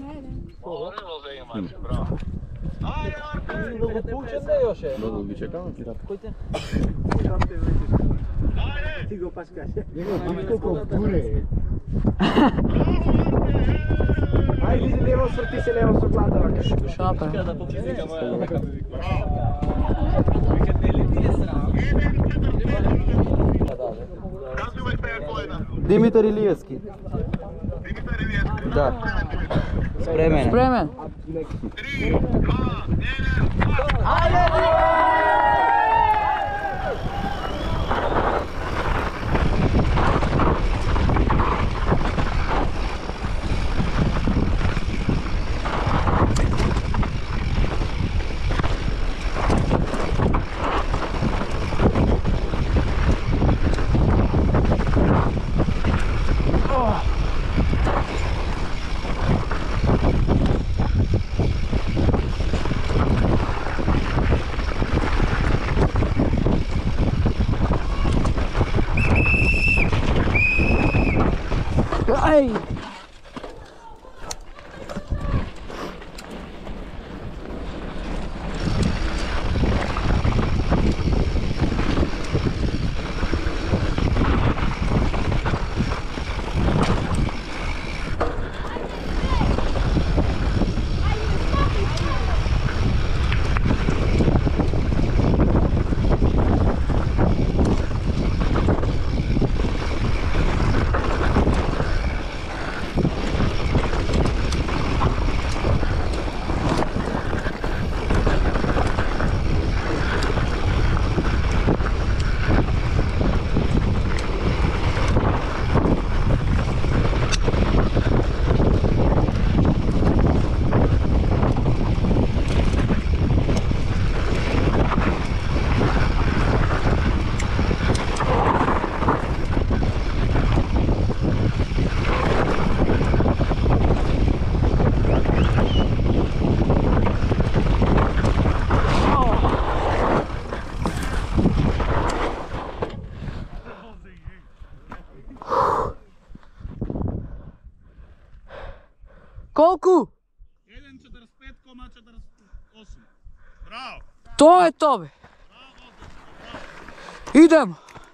Bravo. Ajde, Arte! Pućem da još je. Dobro, bi čekao? Kujte? Ajde! Ti go paskaše. Koliko bure. Ajde, vidi lijevo svrti se, lijevo su gledala. Šapa. Kaži uvek te kolena. Dimitar Ilijevski. Dimitar Ilijevski. Da. Spremen. Spremen. 3, 2, 1, Ajde! Aj! Koliko? 1.45,48. Bravo! To je to be. Idemo.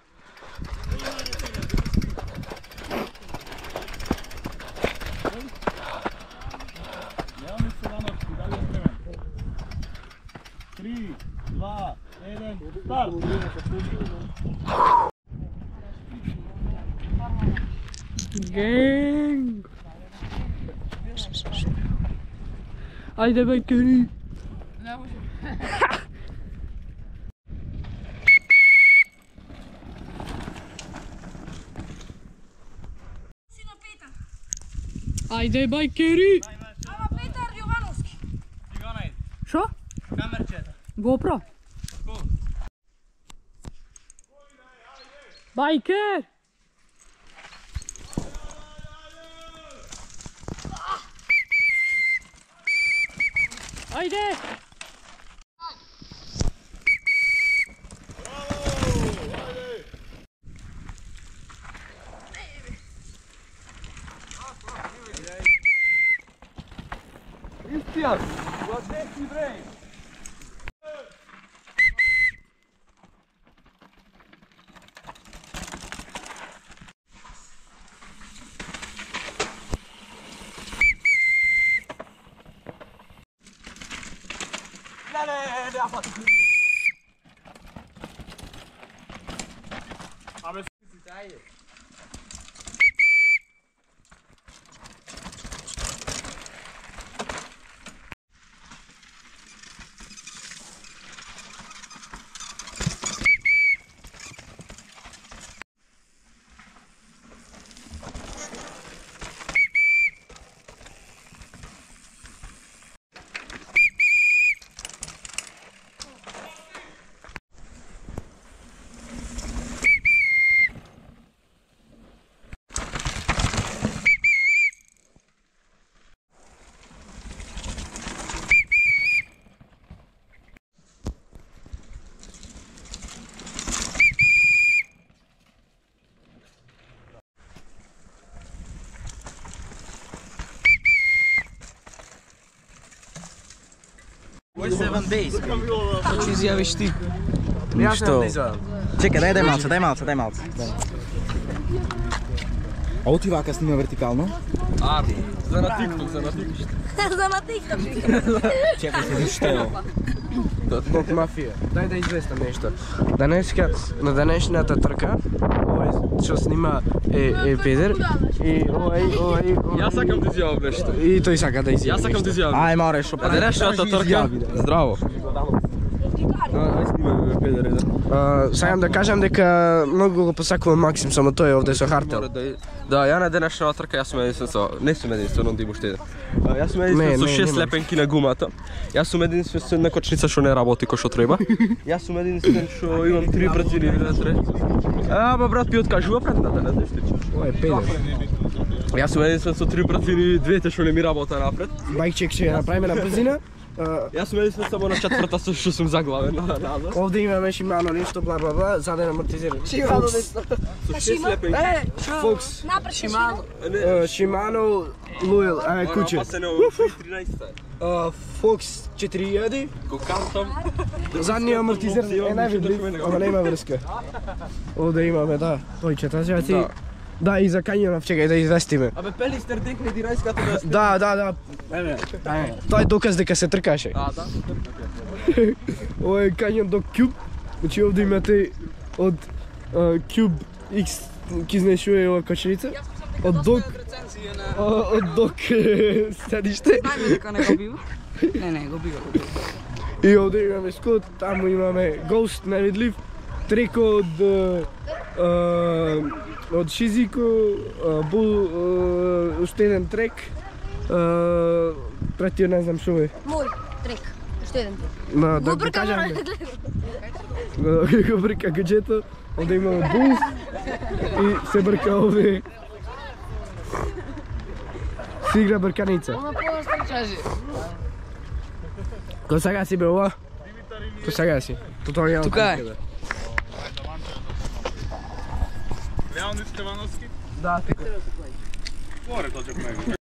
Leonis Savanovski, da li je spreman? 3, 2, 1, start! Gang. Ajde bajkeri. Ne može. Sina Petar. Ajde bajkeri. Ама Petar Jovanovski. Šo? GoPro. Bajker. Ajde. Kristijan, gledajte brej. Ne, ja fatto. Vabbè, Dai. To ću izjaviš ti. Ja sam da izjavim. Čekaj, daj malce. A ovo ti vaka snima vertikalno? Za na TikTok. Za na TikTok. Čekaj se, što je ovo? Bog mafije. Daj da izvestam nešto. Današnjата trka, ovaj što snima Peter i ovaj... Ja sakam ti izjavim nešto. I той сака да изјави. Ja sakam ti izjavim. Aj, more, što pravi? Današnjата trka, zdravo. Aj snimaj me pedere, da. Сакам да кажам дека многу го посакувам Максим, само тој е овде со Хартел. Da, ja na današnja trka, ja sam jedinstven sa, ne sam jedinstven, on ti štede. Ja sam jedinstven sa 6 lepenki na gumata. Ja sam jedinstven sa jedna kočnica što ne raboti ko što treba. Ja sam jedinstven što imam 3 brzine vjetre. Ама брат пи откажува предната, не знаеш ли? Ова е педер. Јас сум единствен со 3 бrzine, двете што не ми работа напред. Бајкчек ќе ја направиме на брзина. Јас сум единствен само на четврта што сум заглавен назад. Овде имаме Шимано нешто бла бла бла, заден амортизиран. Шимано. Со 6 лепенки. Фокс. Напред Шимано. Шимано Луел, куче. Па се не 13. Фокс 4000. Го кантам. Задниот амортизер е највидлив, ама нема врска. Овде имаме, да, тојчета, сега ти... Да, и за Канјонов, чекај да известиме. Абе, Пелистер декне 11 като Да, да да, да. Тоа е доказ дека се тркаше. А, да. Ова е Canyon Dog Cube. Значи овде имате од Cube X, ки знаеш што е ова коченица? Од Dog... Од Dog седиште. Знаеме дека не го бива. Не, го бива. И овде имаме Scott, таму имаме Ghost, невидлив. Треко од Шизико, Бул, уште еден трек. Третиот не знам што е. Мој трек. Уште еден трек. Да Го го брка кажам. мора. Го брка гаджето. Овде имаме Булс и се брка овде. Се игра брканица. Ама по-остро чажи. Ко сега си бе ова? Ко сега си? Тука е. Leonid Stevanovski? Да, тука. Горе точно него.